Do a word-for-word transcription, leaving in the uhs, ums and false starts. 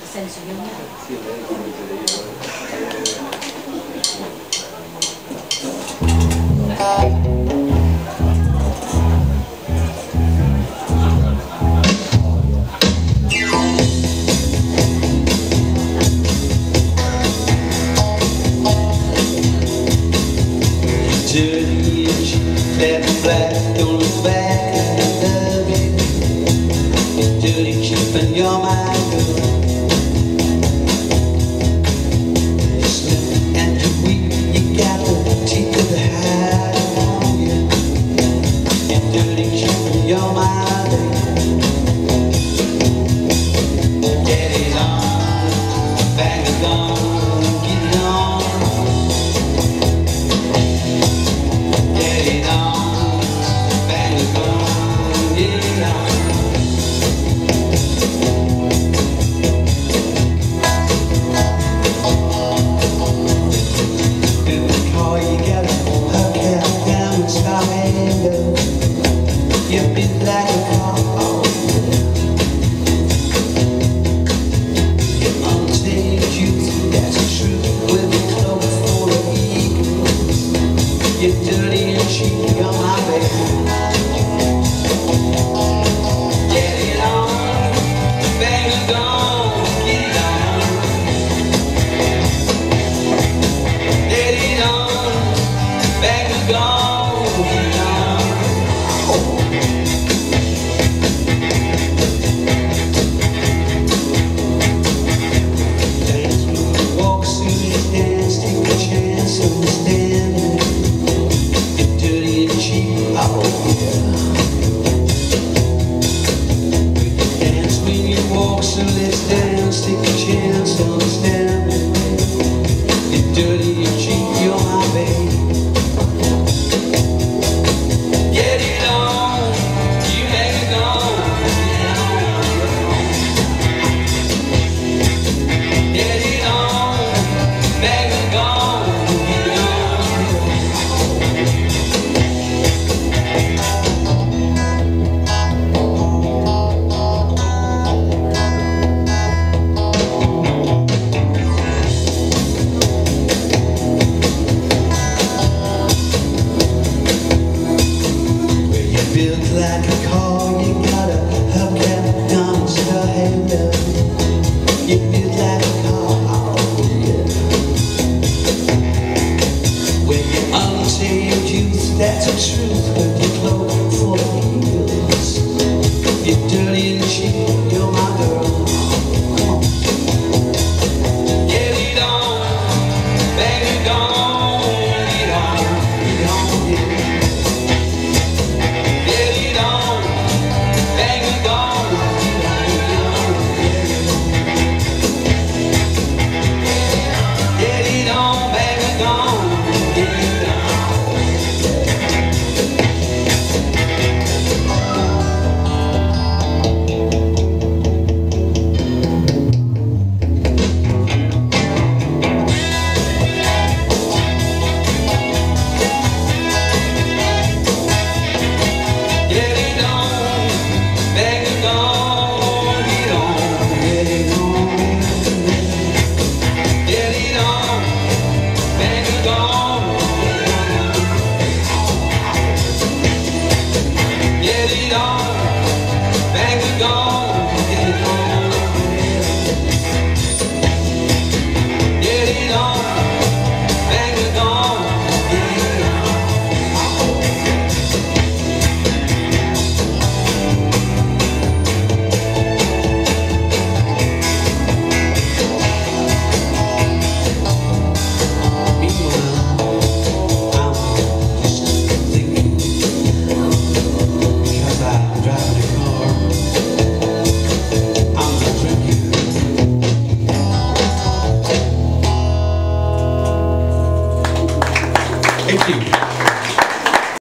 the sense of Dirty and cheap, that black, don't look back, I love you. You're dirty, cheap, and you're my girl. You're slim and you're weak, you got the teeth of the hide on you. You're dirty, cheap, and you're my baby. Get it on, bang it on, get it on. You've been like a car. You're untamed youth, that's the truth. With a club full of eagles. You're dirty and cheap, you're my baby. Get it on, bang it on, get it on. Get it on, bang it on, get it on. So let's dance, take a chance, understand me. You're dirty, you're cheap, you're my baby. Get it on, you hang it on. Get it on, bang it on, get it on. Built like a car, you got a hubcap down to the handle. You built like a car, oh yeah. When you're untamed youth, that's the truth. When you're cloaked full of heels, you're dirty and cheap, you're my